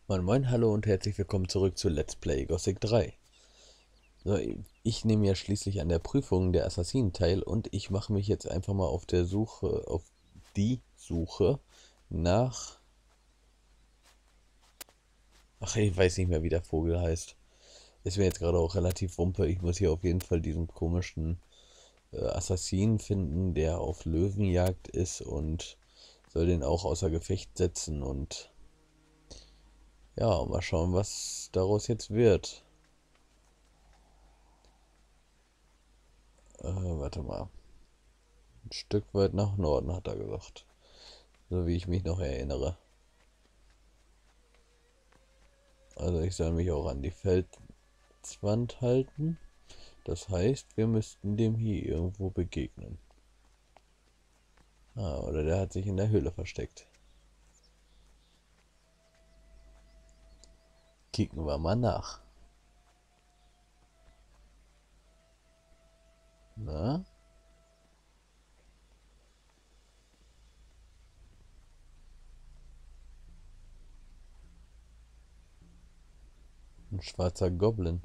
Moin Moin, hallo und herzlich willkommen zurück zu Let's Play Gothic 3. So, ich nehme ja schließlich an der Prüfung der Assassinen teil und ich mache mich jetzt einfach mal auf der Suche, auf die Suche nach... Ach, ich weiß nicht mehr, wie der Vogel heißt. Ist mir jetzt gerade auch relativ wumpe. Ich muss hier auf jeden Fall diesen komischen Assassinen finden, der auf Löwenjagd ist und soll den auch außer Gefecht setzen und ja, mal schauen, was daraus jetzt wird. Warte mal. Ein Stück weit nach Norden, hat er gesagt. So wie ich mich noch erinnere. Also ich soll mich auch an die Felswand halten. Das heißt, wir müssten dem hier irgendwo begegnen. Ah, oder der hat sich in der Höhle versteckt. Kicken wir mal nach. Na? Ein schwarzer Goblin.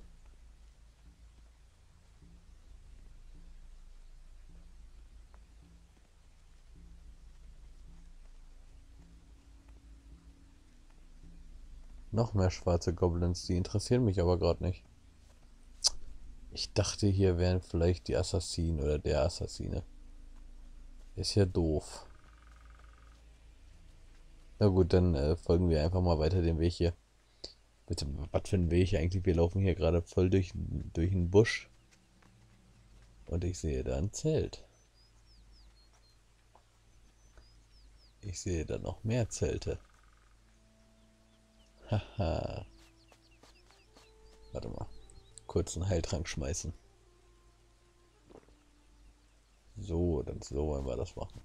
Noch mehr schwarze Goblins, die interessieren mich aber gerade nicht. Ich dachte, hier wären vielleicht die Assassinen oder der Assassine. Ist ja doof. Na gut, dann folgen wir einfach mal weiter den Weg hier. Bitte, was für ein Weg eigentlich? Wir laufen hier gerade voll durch einen Busch. Und ich sehe da ein Zelt. Ich sehe da noch mehr Zelte. Haha. Warte mal. Kurz einen Heiltrank schmeißen. So wollen wir das machen.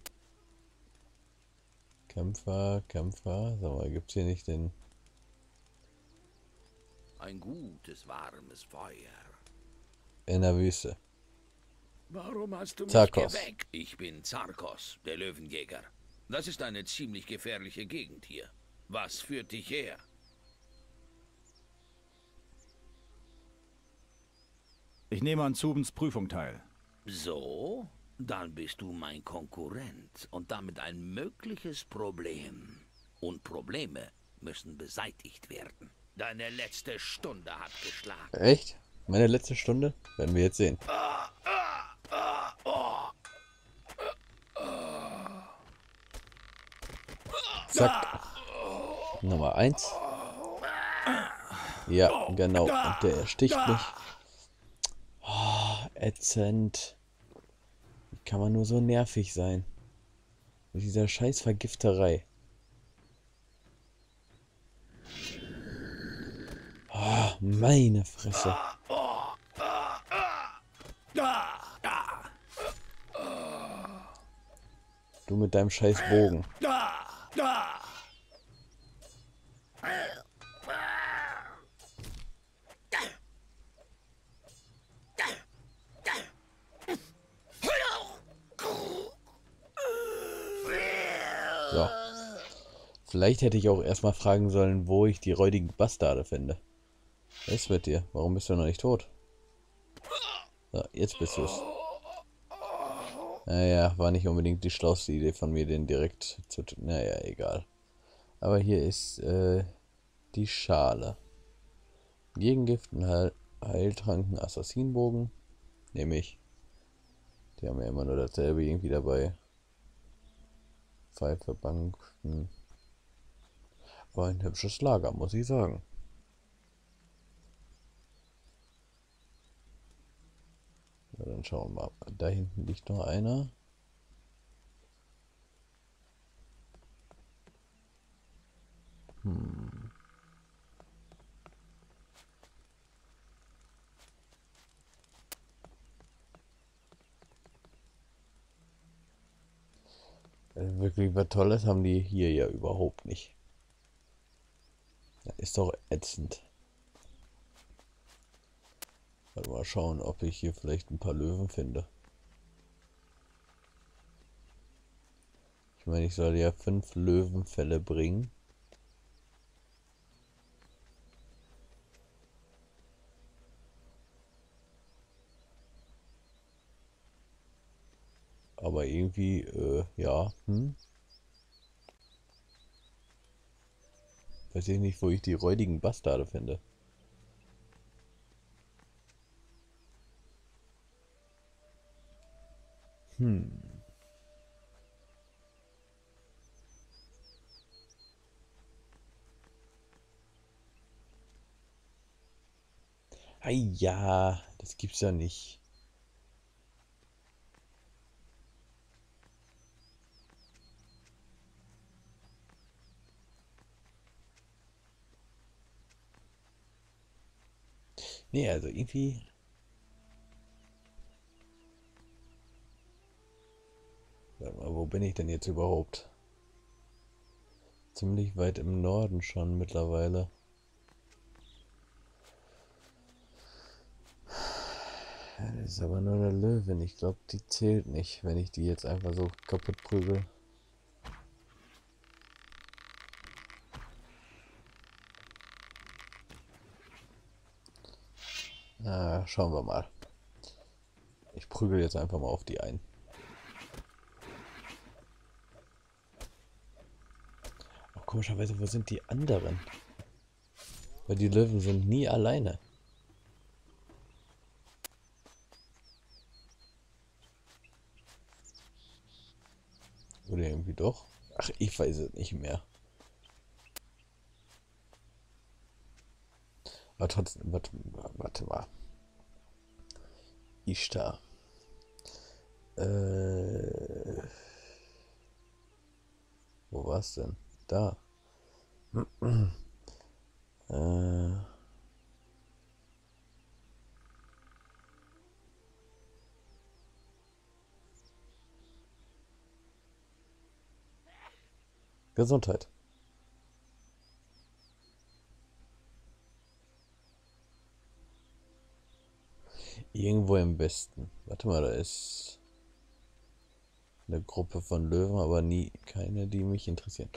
Kämpfer, Kämpfer. Sag mal, gibt's hier nicht den... Ein gutes, warmes Feuer. In der Wüste. Warum hast du mich Zarkos. geweckt? Ich bin Zarkos, der Löwenjäger. Das ist eine ziemlich gefährliche Gegend hier. Was führt dich her? Ich nehme an Zubens Prüfung teil. So? Dann bist du mein Konkurrent und damit ein mögliches Problem. Und Probleme müssen beseitigt werden. Deine letzte Stunde hat geschlagen. Echt? Meine letzte Stunde? Werden wir jetzt sehen. Zack. Nummer 1. Ja, genau. Und der ersticht mich. Oh, ätzend. Wie kann man nur so nervig sein? Mit dieser scheiß Vergifterei. Oh, meine Fresse. Du mit deinem scheiß Bogen. So. Vielleicht hätte ich auch erstmal fragen sollen, wo ich die räudigen Bastarde finde. Was ist mit dir? Warum bist du noch nicht tot? So, jetzt bist du es. Naja, war nicht unbedingt die schlauste Idee von mir, den direkt zu tun. Naja, egal. Aber hier ist die Schale. Gegengift, ein Heiltrank, ein Assassinenbogen. Nehme ich. Die haben ja immer nur dasselbe irgendwie dabei. Pfeife, Bank. Aber ein hübsches Lager, muss ich sagen. Ja, dann schauen wir mal. Da hinten liegt noch einer. Wirklich was Tolles haben die hier ja überhaupt nicht. Das ist doch ätzend. Warte mal schauen, ob ich hier vielleicht ein paar Löwen finde. Ich meine, ich soll ja 5 Löwenfälle bringen. aber irgendwie, ja, weiß ich nicht, wo ich die räudigen Bastarde finde. Ah ja, das gibt's ja nicht. Nee, also irgendwie. Warte mal, wo bin ich denn jetzt überhaupt? Ziemlich weit im Norden schon mittlerweile. Das ist aber nur eine Löwin. Ich glaube, die zählt nicht, wenn ich die jetzt einfach so kaputt prügel. Na, schauen wir mal. Ich prügel jetzt einfach mal auf die ein. Ach, komischerweise, wo sind die anderen? Weil die Löwen sind nie alleine. Oder irgendwie doch? Ach, ich weiß es nicht mehr. Aber trotzdem, warte mal. Ishtar. Wo war's denn? Da. äh, Gesundheit. Irgendwo im Westen. Warte mal, da ist eine Gruppe von Löwen, aber nie keine, die mich interessieren.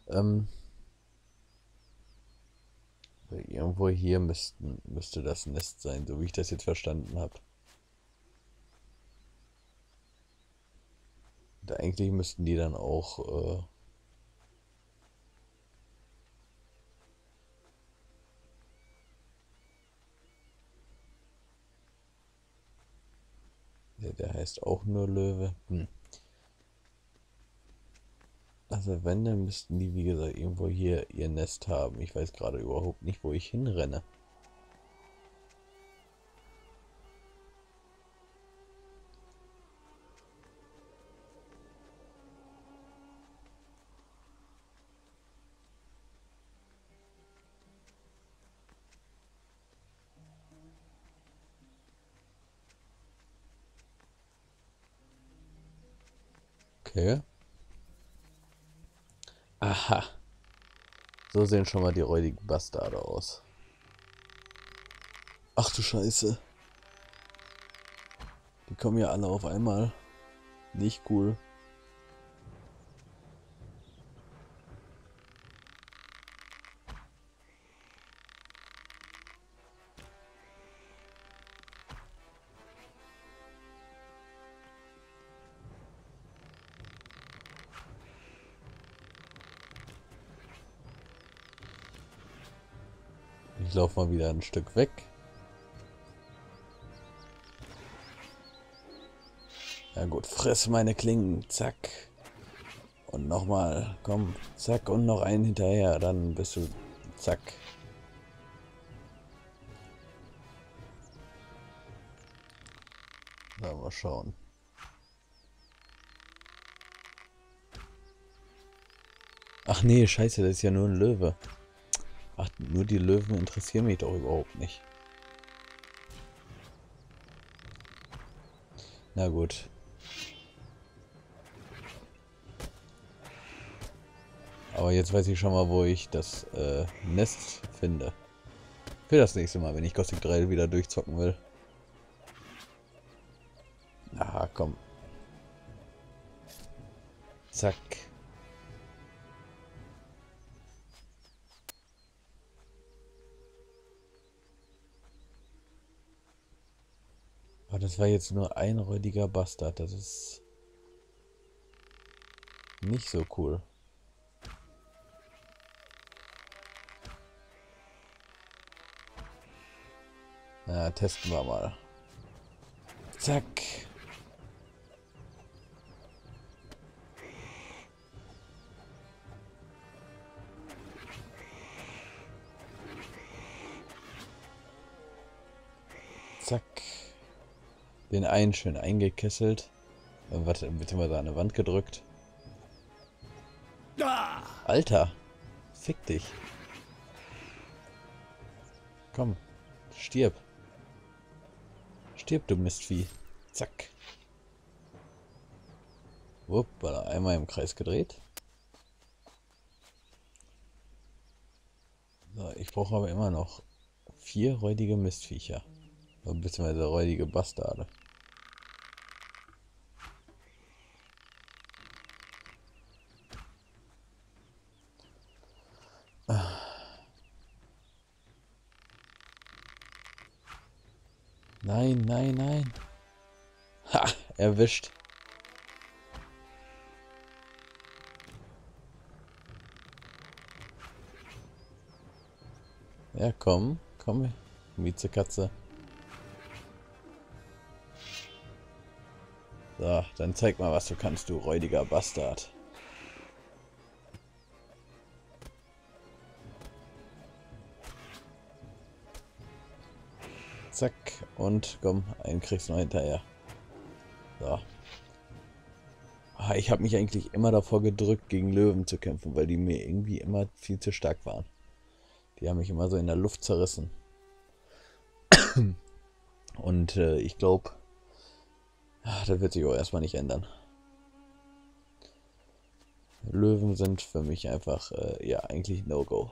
Irgendwo hier müsste das Nest sein, so wie ich das jetzt verstanden habe. Eigentlich müssten die dann auch. Der heißt auch nur Löwe. Also wenn, dann müssten die, wie gesagt, irgendwo hier ihr Nest haben. Ich weiß gerade überhaupt nicht, wo ich hinrenne. Okay. Aha. So sehen schon mal die räudigen Bastarde aus. Ach du Scheiße. Die kommen ja alle auf einmal. Nicht cool. Ich laufe mal wieder ein Stück weg. Ja gut, friss meine Klingen. Zack. Und nochmal. Komm. Zack. Und noch einen hinterher. Dann bist du. Zack. Na, mal schauen. Ach nee, scheiße, das ist ja nur ein Löwe. Ach, nur die Löwen interessieren mich doch überhaupt nicht. Na gut. Aber jetzt weiß ich schon mal, wo ich das Nest finde. Für das nächste Mal, wenn ich Gothic 3 wieder durchzocken will. Aha, komm. Zack. Aber das war jetzt nur ein räudiger Bastard. Das ist Nicht so cool. Na, testen wir mal. Zack. Zack. Den einen schön eingekesselt. Warte, beziehungsweise an eine Wand gedrückt. Alter. Fick dich. Komm. Stirb. Stirb, du Mistvieh. Zack. Wuppala, einmal im Kreis gedreht. So, ich brauche aber immer noch 4 räudige Mistviecher. Beziehungsweise räudige Bastarde. Nein, nein, nein. Ha, erwischt. Ja, komm, komm, Miezekatze. So, dann zeig mal, was du kannst, du räudiger Bastard. Zack, und komm, einen kriegst du noch hinterher. So. Ich habe mich eigentlich immer davor gedrückt, gegen Löwen zu kämpfen, weil die mir irgendwie immer viel zu stark waren. Die haben mich immer so in der Luft zerrissen. Und ich glaube, das wird sich auch erstmal nicht ändern. Löwen sind für mich einfach, ja, eigentlich No-Go.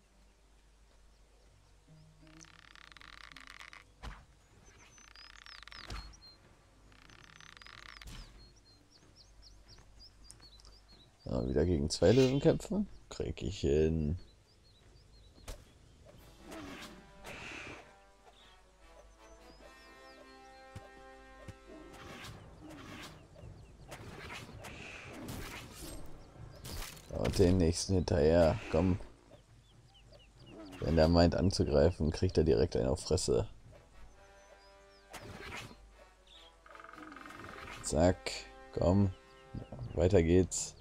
Ja, wieder gegen 2 Löwen kämpfen. Krieg ich hin. Und den nächsten hinterher. Komm. Wenn der meint anzugreifen, kriegt er direkt einen auf Fresse. Zack. Komm. Weiter geht's.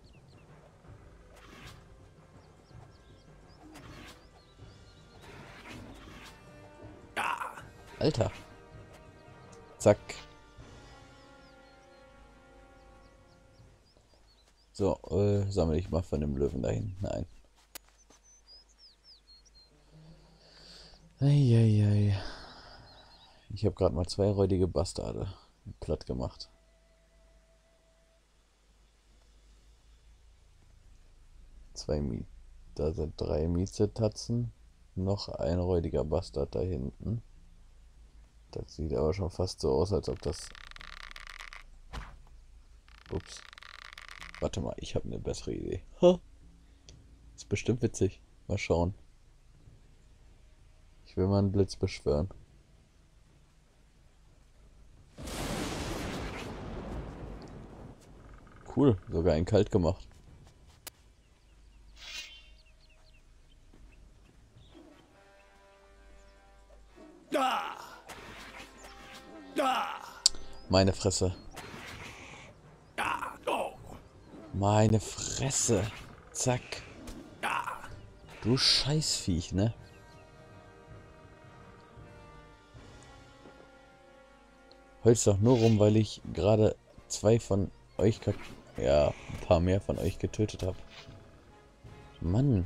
Alter. Zack. So, sammle ich mal von dem Löwen dahin. Nein. Eieiei. Ich habe gerade mal 2 räudige Bastarde platt gemacht. Da sind 3 Miezetatzen. Noch ein räudiger Bastard da hinten. Das sieht aber schon fast so aus, als ob das... Ups. Warte mal, ich habe eine bessere Idee. Ha. Ist bestimmt witzig. Mal schauen. Ich will mal einen Blitz beschwören. Cool, sogar einen kalt gemacht. Meine Fresse. Meine Fresse. Zack. Du Scheißviech, ne? Heulst doch nur rum, weil ich gerade 2 von euch, ja, ein paar mehr von euch getötet habe. Mann.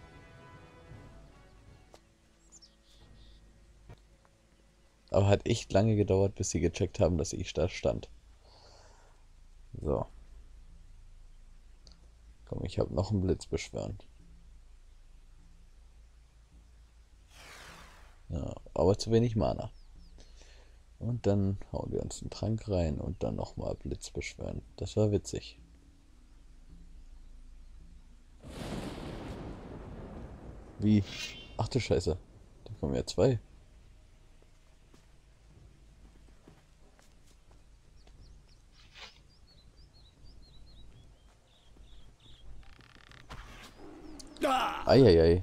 Aber hat echt lange gedauert, bis sie gecheckt haben, dass ich da stand. So. Komm, ich habe noch einen Blitz beschwören. Ja, aber zu wenig Mana. Und dann hauen wir uns einen Trank rein und dann nochmal Blitz beschwören. Das war witzig. Wie? Ach du Scheiße. Da kommen ja 2. Eieiei.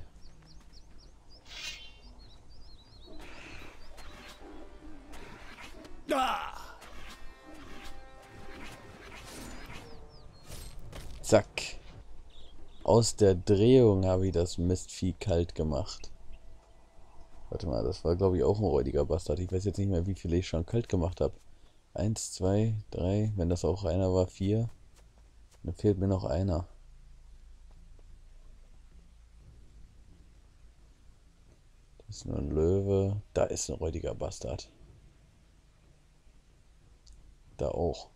Zack. Aus der Drehung habe ich das Mistvieh kalt gemacht. Warte mal, das war glaube ich auch ein räudiger Bastard. Ich weiß jetzt nicht mehr, wie viele ich schon kalt gemacht habe. 1, 2, 3, wenn das auch einer war, 4. Dann fehlt mir noch einer. Das ist nur ein Löwe. Da ist ein räudiger Bastard. Da auch.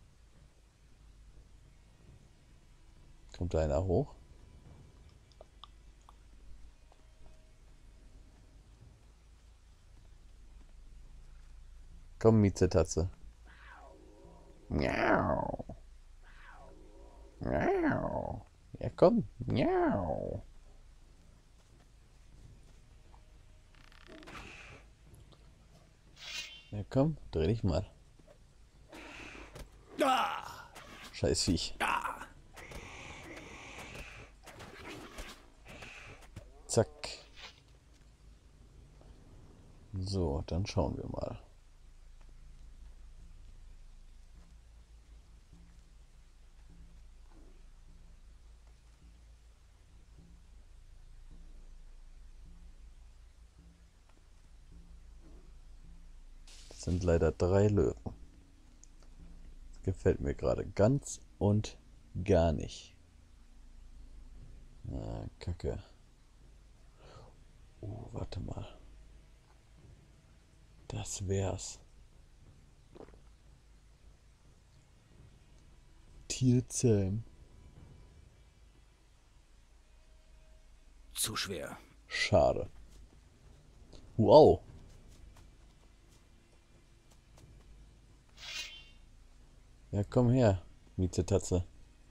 Kommt da einer hoch? Komm, Miezetatze. Miau. Miau. Ja, komm. Miau. Ja, komm, dreh dich mal. Scheiß Viech. Zack. So, dann schauen wir mal. Das sind leider 3 Löwen. Das gefällt mir gerade ganz und gar nicht. Ah, Kacke. Oh, warte mal. Das wär's. Tierzähm. Zu schwer. Schade. Wow. Ja, komm her, Miezetatze.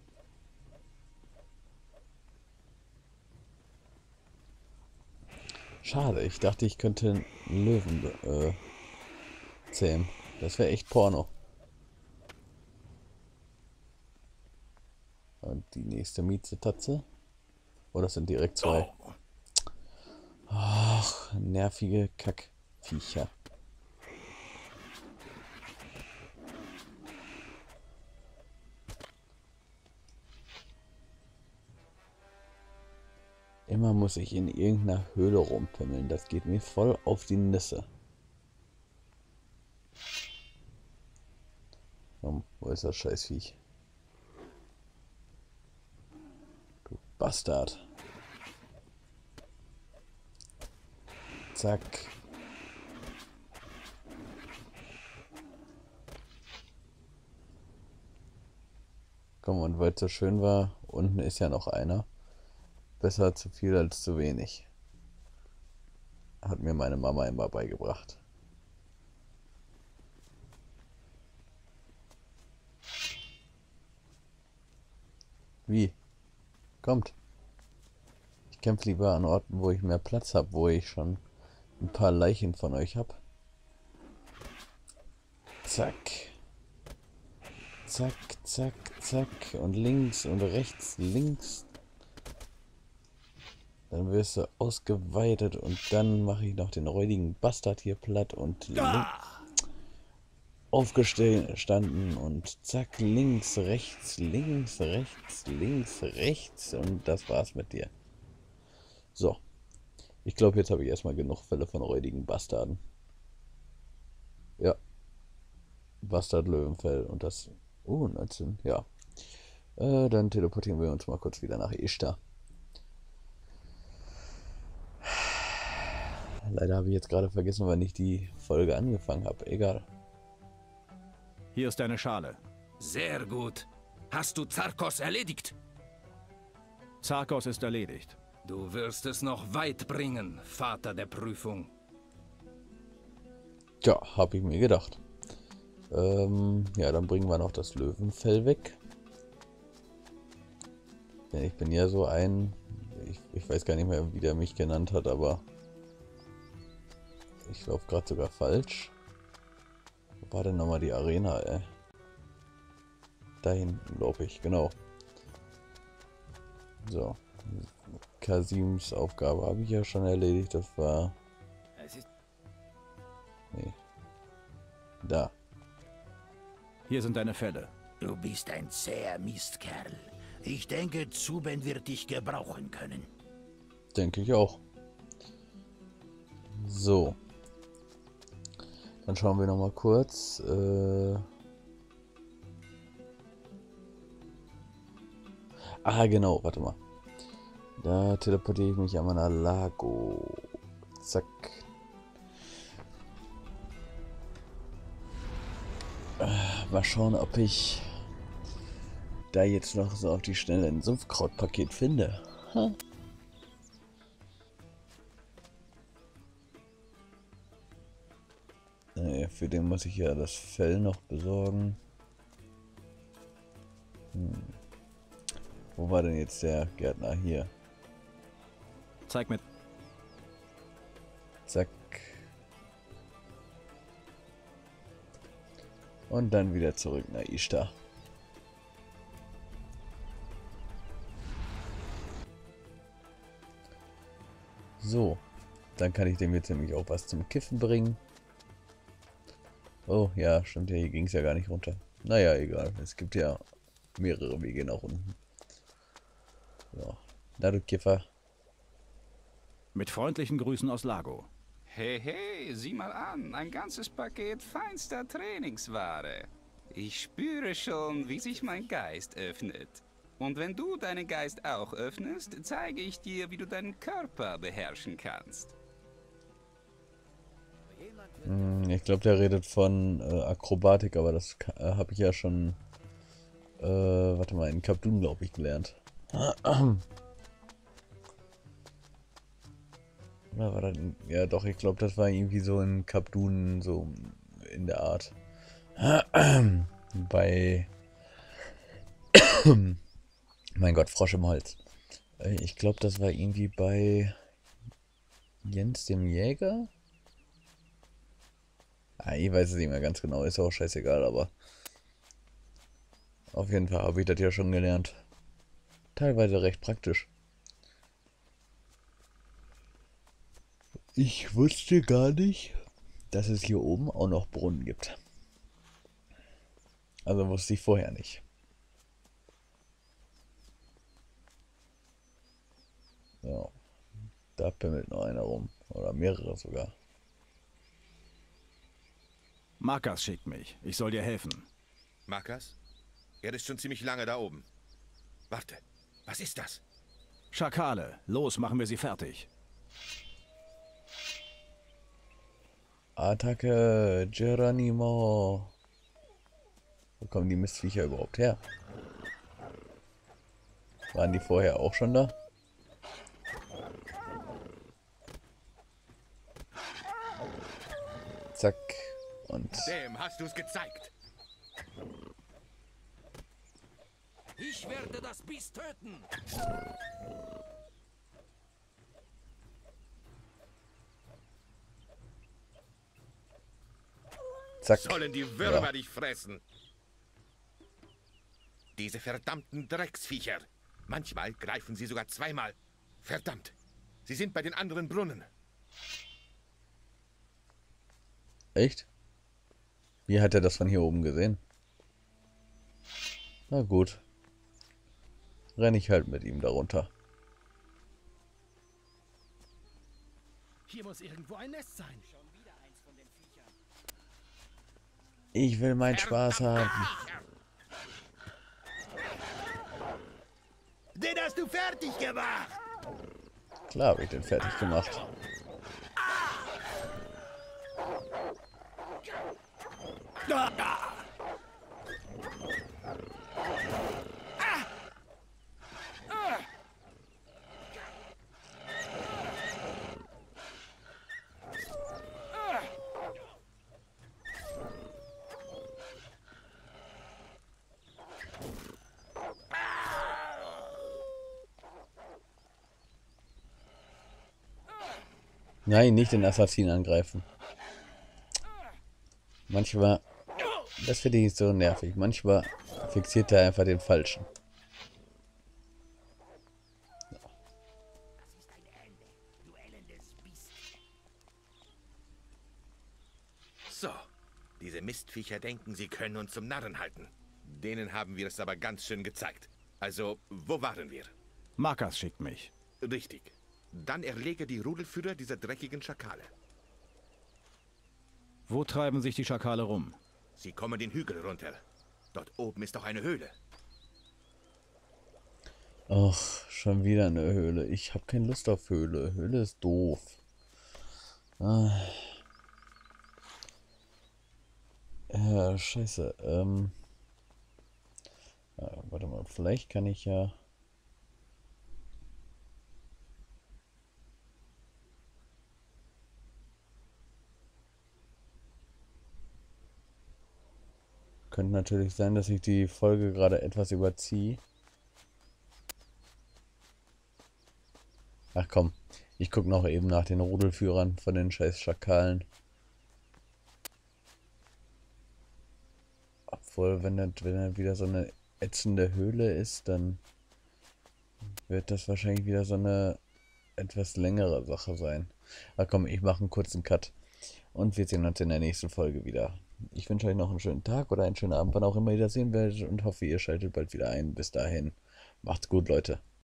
Schade, ich dachte, ich könnte einen Löwen zähmen. Das wäre echt Porno. Und die nächste Miezetatze. Oh, das sind direkt 2. Ach, nervige Kackviecher. Immer muss ich in irgendeiner Höhle rumpimmeln. Das geht mir voll auf die Nüsse. Wo ist das Scheißviech? Du Bastard. Zack. Komm, und weil es so schön war, unten ist ja noch einer. Besser zu viel als zu wenig. Hat mir meine Mama immer beigebracht. Wie? Kommt. Ich kämpfe lieber an Orten, wo ich mehr Platz habe, wo ich schon ein paar Leichen von euch habe. Zack. Zack, zack, zack. Und links und rechts, links. Dann wirst du ausgeweitet und dann mache ich noch den räudigen Bastard hier platt und aufgestanden und zack, links, rechts, links, rechts, links, rechts und das war's mit dir. So, ich glaube, jetzt habe ich erstmal genug Fälle von räudigen Bastarden. Ja, Bastard-Löwenfell und das... Oh, 19, ja. Dann teleportieren wir uns mal kurz wieder nach Ishtar. Leider habe ich jetzt gerade vergessen, wann ich die Folge angefangen habe. Egal. Hier ist deine Schale. Sehr gut. Hast du Zarkos erledigt? Zarkos ist erledigt. Du wirst es noch weit bringen, Vater der Prüfung. Ja, habe ich mir gedacht. Ja, dann bringen wir noch das Löwenfell weg. Denn ich bin ja so ein... Ich weiß gar nicht mehr, wie der mich genannt hat, aber... Ich laufe gerade sogar falsch. Wo war denn nochmal die Arena, ey? Da hinten, glaube ich, genau. So. Kasims Aufgabe habe ich ja schon erledigt. Das war... Nee. Da. Hier sind deine Fälle. Du bist ein zäher Mistkerl. Ich denke, Zuben wird dich gebrauchen können. Denke ich auch. So. Dann schauen wir noch mal kurz. Ah, genau, warte mal. Da teleportiere ich mich einmal nach Lago. Zack. Mal schauen, ob ich da jetzt noch so auf die Schnelle ein Sumpfkrautpaket finde. Ha. Nee, für den muss ich ja das Fell noch besorgen. Wo war denn jetzt der Gärtner? Hier. Zeig mir. Zack. Und dann wieder zurück nach Ishtar. So. Dann kann ich dem jetzt nämlich auch was zum Kiffen bringen. Oh, ja, stimmt ja, hier ging es ja gar nicht runter. Naja, egal. Es gibt ja mehrere Wege nach unten. So. Na du Kiffer. Mit freundlichen Grüßen aus Lago. Hey, hey, sieh mal an, ein ganzes Paket feinster Trainingsware. Ich spüre schon, wie sich mein Geist öffnet. Und wenn du deinen Geist auch öffnest, zeige ich dir, wie du deinen Körper beherrschen kannst. Ich glaube, der redet von Akrobatik, aber das habe ich ja schon, warte mal, in Kabdun, glaube ich, gelernt. Oder war das ja doch, ich glaube, das war irgendwie so in Kabdun, so in der Art. Bei... mein Gott, Frosch im Holz. Ich glaube, das war irgendwie bei Jens dem Jäger. Ah, ich weiß es nicht mehr ganz genau, ist auch scheißegal, aber auf jeden Fall habe ich das ja schon gelernt. Teilweise recht praktisch. Ich wusste gar nicht, dass es hier oben auch noch Brunnen gibt. Also wusste ich vorher nicht. So, da pimmelt noch einer rum. Oder mehrere sogar. Markas schickt mich. Ich soll dir helfen. Markas? Er ist schon ziemlich lange da oben. Warte, was ist das? Schakale. Los, machen wir sie fertig. Attacke, Geronimo. Wo kommen die Mistviecher überhaupt her? Waren die vorher auch schon da? Zack. Und... Dem hast du es gezeigt. Ich werde das Biest töten. zack. Sollen die Würmer Ja. dich fressen? Diese verdammten Drecksviecher. Manchmal greifen sie sogar zweimal. Verdammt. Sie sind bei den anderen Brunnen. Echt? Wie hat er das von hier oben gesehen? Na gut. Renne ich halt mit ihm darunter. Hier muss irgendwo ein Nest sein. Ich will meinen Spaß haben. Den hast du fertig gemacht. Klar habe ich den fertig gemacht. Nein, nicht den Assassinen angreifen. Manchmal, das finde ich so nervig. Manchmal fixiert er einfach den Falschen. Diese Mistviecher denken, sie können uns zum Narren halten. Denen haben wir es aber ganz schön gezeigt. Also, wo waren wir? Markas schickt mich. Richtig. Dann erlege die Rudelführer dieser dreckigen Schakale. Wo treiben sich die Schakale rum? Sie kommen den Hügel runter. Dort oben ist doch eine Höhle. Ach, schon wieder eine Höhle. Ich habe keine Lust auf Höhle. Höhle ist doof. Ah. Ja, scheiße. Warte mal, vielleicht kann ich ja... Könnte natürlich sein, dass ich die Folge gerade etwas überziehe. Ach komm, ich gucke noch eben nach den Rudelführern von den scheiß Schakalen. Obwohl, wenn das wieder so eine ätzende Höhle ist, dann wird das wahrscheinlich wieder so eine etwas längere Sache sein. Ach komm, ich mache einen kurzen Cut. Und wir sehen uns in der nächsten Folge wieder. Ich wünsche euch noch einen schönen Tag oder einen schönen Abend, wann auch immer ihr das sehen werdet, und hoffe, ihr schaltet bald wieder ein. Bis dahin, macht's gut, Leute.